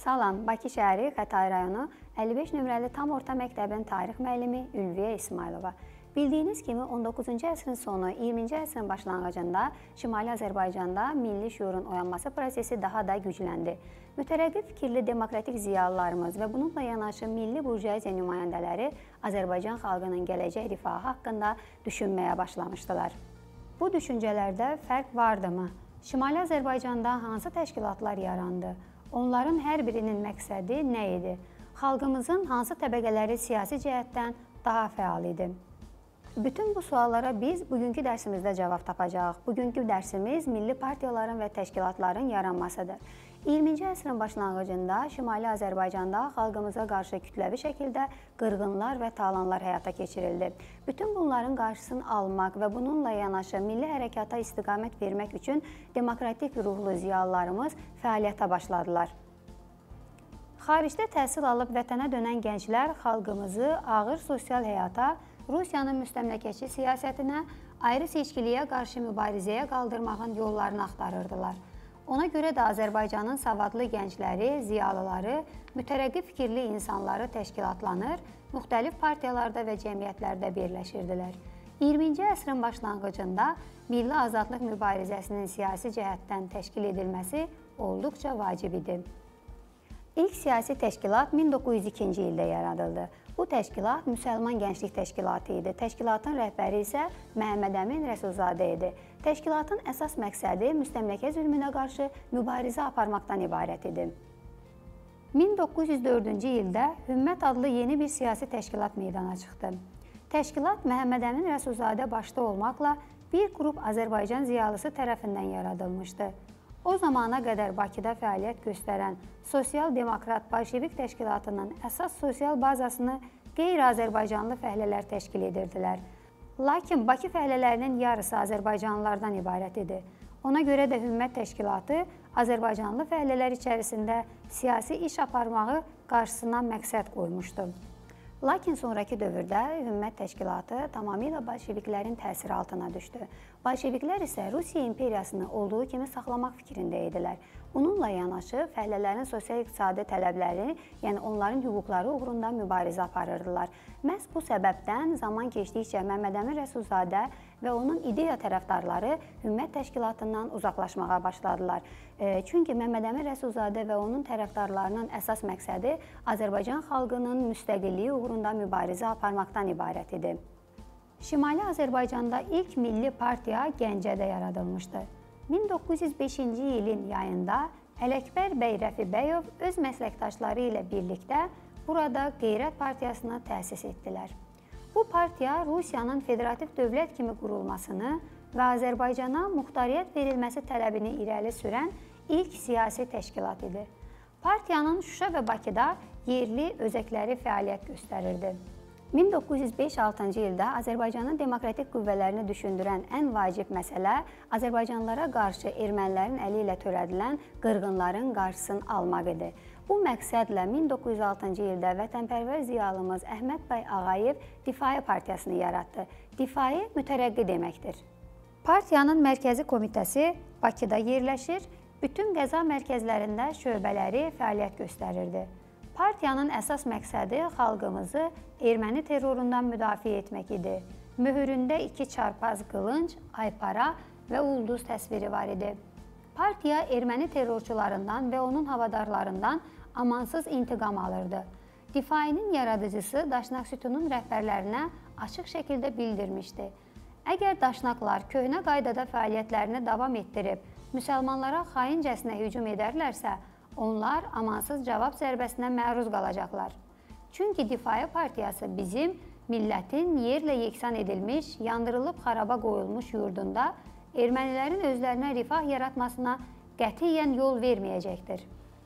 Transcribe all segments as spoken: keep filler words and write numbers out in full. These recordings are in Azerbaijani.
Salam, Bakı şəhəri Xətai rayonu əlli beş nömrəli tam orta məktəbin tarix müəllimi Ülviyə İsmailova. Bildiyiniz kimi on doqquzuncu əsrin sonu, iyirminci əsrin başlanğıcında Şimali Azərbaycanda milli şüurun oyanması prosesi daha da gücləndi. Mütərəqqi fikirli demokratik ziyalılarımız və bununla yanaşı milli burjuaziya nümayəndələri Azərbaycan xalqının gələcək rifahı haqqında düşünməyə başlamışdılar. Bu düşüncələrdə fərq vardımı? Şimali Azərbaycanda hansı təşkilatlar yarandı? Onların hər birinin məqsədi nə idi? Xalqımızın hansı təbəqələri siyasi cəhətdən daha fəal idi? Bütün bu suallara biz bugünkü dərsimizdə cavab tapacağıq. Bugünkü dərsimiz milli partiyaların və təşkilatların yaranmasıdır. iyirminci əsrin başlanğıcında Şimali Azərbaycanda xalqımıza qarşı kütləvi şəkildə qırğınlar və talanlar həyata keçirildi. Bütün bunların qarşısını almaq və bununla yanaşı milli hərəkata istiqamət vermək üçün demokratik ruhlu ziyalılarımız fəaliyyətə başladılar. Xaricdə təhsil alıb vətənə dönən gənclər xalqımızı ağır sosial həyata, Rusiyanın müstəmləkəçi siyasətinə, ayrı seçkiliyə qarşı mübarizəyə qaldırmağın yollarını axtarırdılar. Ona görə də Azərbaycanın savadlı gəncləri, ziyalıları, mütərəqqi fikirli insanları təşkilatlanır, müxtəlif partiyalarda və cəmiyyətlərdə birləşirdilər. iyirminci əsrin başlanğıcında milli azadlıq mübarizəsinin siyasi cəhətdən təşkil edilməsi olduqca vacib idi. İlk siyasi təşkilat min doqquz yüz ikinci ildə yaradıldı. Bu təşkilat Müsəlman Gənclik Təşkilatı idi. Təşkilatın rəhbəri isə Məhəmməd Əmin Rəsulzadə idi. Təşkilatın əsas məqsədi müstəmləkə zülmünə qarşı mübarizə aparmaqdan ibarət idi. min doqquz yüz dördüncü ildə Hümmət adlı yeni bir siyasi təşkilat meydana çıxdı. Təşkilat Məhəmməd Əmin Rəsulzadə başda olmaqla bir qrup Azərbaycan ziyalısı tərəfindən yaradılmışdı. O zamana qədər Bakıda fəaliyyət göstərən Sosial-Demokrat Bolşevik Təşkilatının əsas sosial bazasını qeyri-Azərbaycanlı fəhlələr təşkil edirdilər. Lakin Bakı fəhlələrinin yarısı Azərbaycanlılardan ibarət idi. Ona görə də Hümmət Təşkilatı Azərbaycanlı fəhlələr içərisində siyasi iş aparmağı qarşısına məqsəd qoymuşdu. Lakin sonraki dövrdə Hümmət Təşkilatı tamamilə bolşeviklərin təsiri altına düşdü. Bolşeviklər isə Rusiya imperiyasını olduğu kimi saxlamaq fikrində idilər. Bununla yanaşı fəhlələrin sosial-iqtisadi tələbləri, yəni onların hüquqları uğrunda mübarizə aparırdılar. Məhz bu səbəbdən zaman keçdikcə Məhəmməd Əmin Rəsulzadə və onun ideya tərəfdarları Hümmət Təşkilatından uzaqlaşmağa başladılar. Çünki Məhəmməd Əmin Rəsulzadə və onun tərəfdarlarının əsas məqsədi Azərbaycan xalqının müstəqilliyi uğrunda mübarizə aparmaqdan ibarət idi. Şimali Azərbaycanda ilk milli partiya Gəncədə yaradılmışdı. min doqquz yüz beşinci ilin yayında Ələkbər bəy Rəfibəyov öz məsləkdaşları ilə birlikdə burada Qeyrət Partiyasını təsis etdilər. Bu partiya Rusiyanın federativ dövlət kimi qurulmasını və Azərbaycana muxtariyyət verilməsi tələbini irəli sürən ilk siyasi təşkilat idi. Partiyanın Şuşa və Bakıda yerli özəkləri fəaliyyət göstərirdi. min doqquz yüz beş altıncı ildə Azərbaycanın demokratik qüvvələrini düşündürən ən vacib məsələ Azərbaycanlılara qarşı ermənilərin əli ilə törədilən qırğınların qarşısını almaq idi. Bu məqsədlə min doqquz yüz altıncı ildə vətənpərvər ziyalımız Əhməd bəy Ağayev Difai Partiyasını yaratdı. Difai mütərəqqi deməkdir. Partiyanın mərkəzi komitəsi Bakıda yerləşir, bütün qəza mərkəzlərində şöbələri fəaliyyət göstərirdi. Partiyanın əsas məqsədi xalqımızı erməni terrorundan müdafiə etmək idi. Möhüründə iki çarpaz qılınc, aypara və ulduz təsviri var idi. Partiya erməni terrorçularından və onun havadarlarından amansız intiqam alırdı. Difainin yaradıcısı Daşnaq Sütunun rəhbərlərinə açıq şəkildə bildirmişdi. Əgər Daşnaqlar köhnə qaydada fəaliyyətlərini davam etdirib, müsəlmanlara xaincəsinə hücum edərlərsə, onlar amansız cavab zərbəsinə məruz qalacaqlar. Çünki Difai Partiyası bizim millətin yerlə yeksan edilmiş, yandırılıb xaraba qoyulmuş yurdunda ermənilərin özlərinə rifah yaratmasına qətiyyən yol verməyəcəkdir.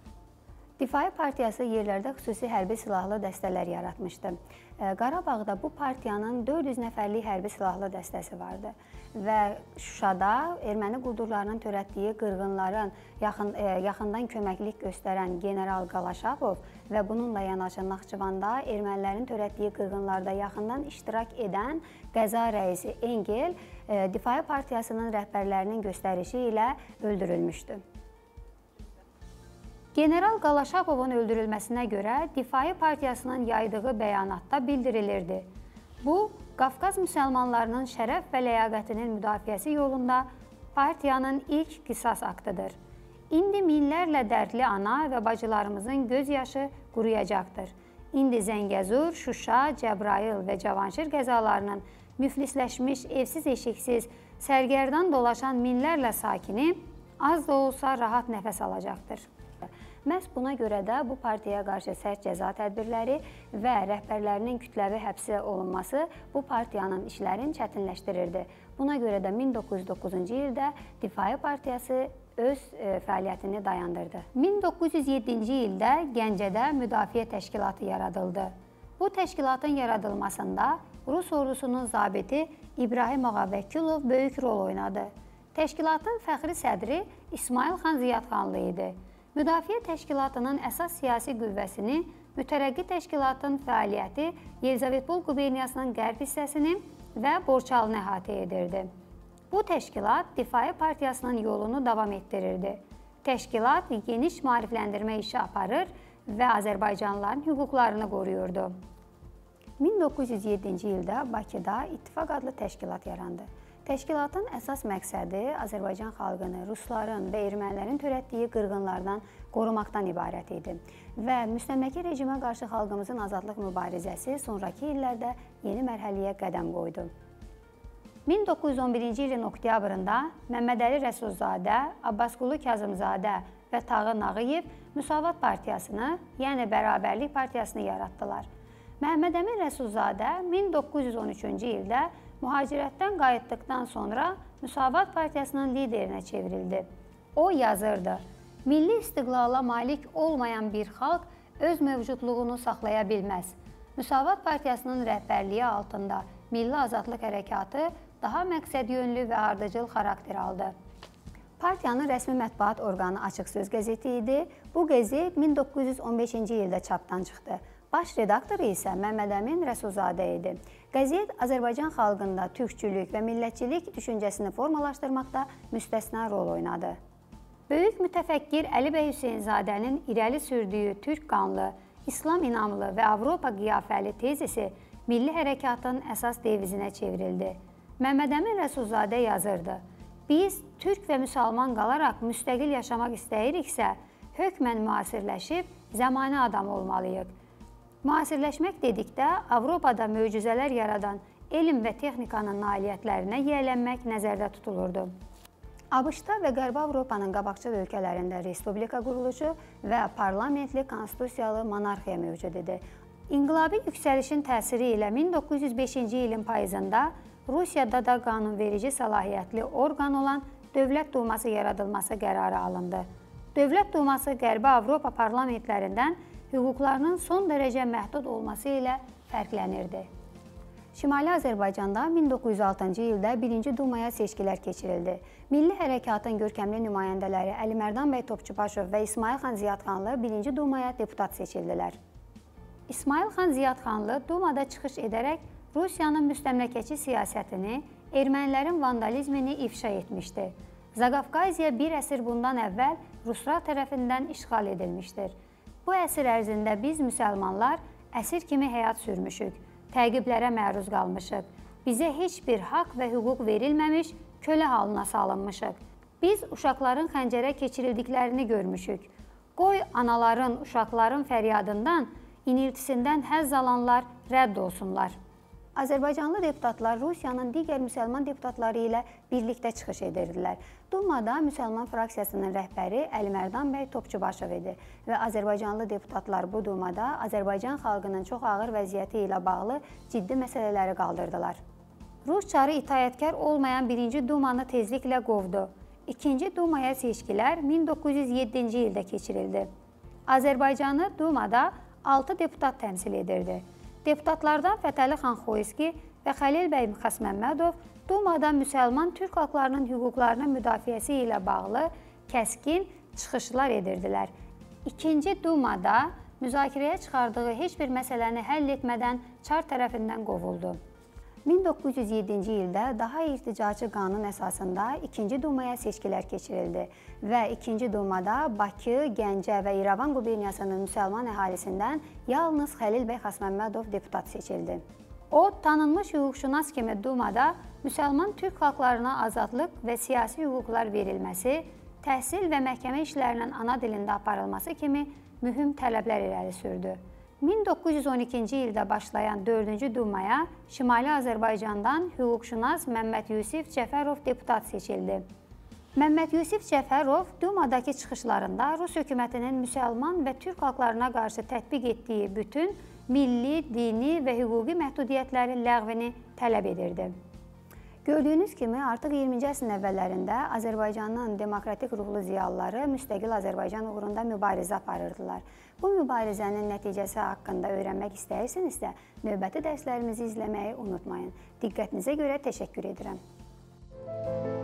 Difai Partiyası yerlərdə xüsusi hərbi silahlı dəstələr yaratmışdı. Qarabağda bu partiyanın dörd yüz nəfərlik hərbi silahlı dəstəsi vardı və Şuşada erməni quldurlarının törətdiyi qırğınların yaxın, yaxından köməklik göstərən General Qalaşabov və bununla yanaşı Naxçıvanda ermənilərin törətdiyi qırğınlarda yaxından iştirak edən qəza rəisi Engel Difai Partiyasının rəhbərlərinin göstərişi ilə öldürülmüşdü. General Qalaşapovun öldürülməsinə görə Difai Partiyasının yaydığı bəyanatda bildirilirdi. Bu, Qafqaz müsəlmanlarının şərəf və ləyaqətinin müdafiəsi yolunda partiyanın ilk qisas aktıdır. İndi minlərlə dərdli ana və bacılarımızın göz yaşı quruyacaqdır. İndi Zəngəzur, Şuşa, Cəbrayıl və Cavanşir qəzalarının müflisləşmiş, evsiz eşiksiz, sərgərdan dolaşan minlərlə sakini az da olsa rahat nəfəs alacaqdır. Məhz buna görə də bu partiyaya qarşı sərt cəza tədbirləri və rəhbərlərinin kütləvi həbsə olunması bu partiyanın işlərini çətinləşdirirdi. Buna görə də min doqquz yüz doqquzuncu ildə Difai Partiyası öz fəaliyyətini dayandırdı. min doqquz yüz yeddinci ildə Gəncədə Müdafiə Təşkilatı yaradıldı. Bu təşkilatın yaradılmasında Rus ordusunun zabiti İbrahim Ağabəkilov böyük rol oynadı. Təşkilatın fəxri sədri İsmail xan Ziyadxanlı idi. Müdafiə Təşkilatının əsas siyasi qüvvəsini Mütərəqqi Təşkilatın fəaliyyəti Yelizavetpol quberniyasının qərb hissəsini və Borçalını əhatə edirdi. Bu təşkilat Difai Partiyasının yolunu davam etdirirdi. Təşkilat geniş maarifləndirmə işi aparır və Azərbaycanlıların hüquqlarını qoruyurdu. min doqquz yüz yeddinci ildə Bakıda İttifaq adlı təşkilat yarandı. Təşkilatın əsas məqsədi Azərbaycan xalqını rusların və ermənilərin törətdiyi qırğınlardan qorumaqdan ibarət idi və müstəmləkə rejimə qarşı xalqımızın azadlıq mübarizəsi sonraki illərdə yeni mərhələyə qədəm qoydu. min doqquz yüz on birinci ilin oktyabrında Məmmədəli Rəsulzadə, Abbasqulu Kazımzadə və Tağı Nağıyev Müsavat Partiyasını, yəni Bərabərlik Partiyasını yaratdılar. Məhəmməd Əmin Rəsulzadə min doqquz yüz on üçüncü ildə mühacirətdən qayıtdıqdan sonra Müsavat Partiyasının liderinə çevrildi. O yazırdı: "Milli istiqlala malik olmayan bir xalq öz mövcudluğunu saxlaya bilməz. Müsavat Partiyasının rəhbərliyi altında Milli Azadlıq Hərəkatı daha məqsədyönlü və ardıcıl xarakter aldı." Partiyanın rəsmi mətbuat orqanı Açıq Söz qəzeti idi. Bu qəzet min doqquz yüz on beşinci ildə çapdan çıxdı. Baş redaktoru isə Məmməd Əmin Rəsulzadə idi. Qəzet Azərbaycan xalqında türkçülük və millətçilik düşüncəsini formalaşdırmaqda müstəsna rol oynadı. Böyük mütəfəkkir Əli bəy Hüseynzadənin irəli sürdüyü türk qanlı, İslam inamlı və Avropa qiyafəli tezisi milli hərəkatın əsas devizinə çevrildi. Məmməd Əmin Rəsulzadə yazırdı: "Biz türk və müsəlman qalaraq müstəqil yaşamaq istəyiriksə, hökmən müasirləşib zəmanə adam olmalıyıq. Müasirləşmək dedikdə Avropada möcüzələr yaradan elm və texnikanın nailiyyətlərinə yiyələnmək nəzərdə tutulurdu." ABŞ-da və Qərbi Avropanın qabaqcıl ölkələrində respublika quruluşu və parlamentli konstitusiyalı monarxiya mövcud idi. İnqilabi yüksəlişin təsiri ilə min doqquz yüz beşinci ilin payızında Rusiyada da qanunverici səlahiyyətli orqan olan Dövlət Duması yaradılması qərarı alındı. Dövlət Duması Qərbi Avropa parlamentlərindən hüquqlarının son dərəcə məhdud olması ilə fərqlənirdi. Şimali Azərbaycanda min doqquz yüz altıncı ildə birinci Dumaya seçkilər keçirildi. Milli hərəkatın görkəmli nümayəndələri Əli Mərdan bəy Topçubaşov və İsmail xan Ziyadxanlı birinci Dumaya deputat seçildilər. İsmail xan Ziyadxanlı Dumada çıxış edərək Rusiyanın müstəmləkəçi siyasətini, ermənilərin vandalizmini ifşa etmişdi. Zaqafqaziya bir əsr bundan əvvəl Ruslar tərəfindən işğal edilmişdir. Bu əsr ərzində biz müsəlmanlar əsir kimi həyat sürmüşük, təqiblərə məruz qalmışıq. Bizə heç bir haqq və hüquq verilməmiş, kölə halına salınmışıq. Biz uşaqların xəncərə keçirildiklərini görmüşük. Qoy anaların, uşaqların fəryadından, iniltisindən həzz alanlar rədd olsunlar. Azərbaycanlı deputatlar Rusiyanın digər müsəlman deputatları ilə birlikdə çıxış edirdilər. Dumada müsəlman fraksiyasının rəhbəri Əli Mərdan bəy Topçubaşov idi və Azərbaycanlı deputatlar bu Dumada Azərbaycan xalqının çox ağır vəziyyəti ilə bağlı ciddi məsələləri qaldırdılar. Rus çarı itaətkar olmayan birinci Dumanı tezliklə qovdu. İkinci Dumaya seçkilər min doqquz yüz yeddinci ildə keçirildi. Azərbaycanı Dumada altı deputat təmsil edirdi. Deputatlardan Fətəli xan Xoyski və Xəlil bəy Xasməmmədov Dumada müsəlman türk xalqlarının hüquqlarının müdafiəsi ilə bağlı kəskin çıxışlar edirdilər. İkinci Dumada müzakirəyə çıxardığı heç bir məsələni həll etmədən çar tərəfindən qovuldu. min doqquz yüz yeddinci ildə daha irticaçı qanun əsasında ikinci Dumaya seçkilər keçirildi və ikinci Dumada Bakı, Gəncə və İrəvan quberniyasının müsəlman əhalisindən yalnız Xəlil bəy Xasməmmədov deputat seçildi. O, tanınmış hüquqşünas kimi Dumada müsəlman türk xalqlarına azadlıq və siyasi hüquqlar verilməsi, təhsil və məhkəmə işlərinin ana dilində aparılması kimi mühüm tələblər irəli sürdü. min doqquz yüz on ikinci ildə başlayan dördüncü Dumaya Şimali Azərbaycandan hüquqşünas Məmməd Yusif Cəfərov deputat seçildi. Məmməd Yusif Cəfərov Dumadakı çıxışlarında Rus hökumətinin müsəlman və türk xalqlarına qarşı tətbiq etdiyi bütün milli, dini və hüquqi məhdudiyyətlərin ləğvini tələb edirdi. Gördüyünüz kimi, artıq iyirminci əsrin əvvəllərində Azərbaycanın demokratik ruhlu ziyalıları müstəqil Azərbaycan uğrunda mübarizə aparırdılar. Bu mübarizənin nəticəsi haqqında öyrənmək istəyirsinizsə, növbəti dərslərimizi izləməyi unutmayın. Diqqətinizə görə təşəkkür edirəm.